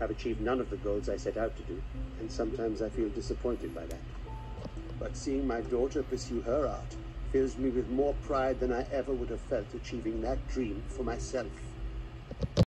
I've achieved none of the goals I set out to do, and sometimes I feel disappointed by that. But seeing my daughter pursue her art fills me with more pride than I ever would have felt achieving that dream for myself.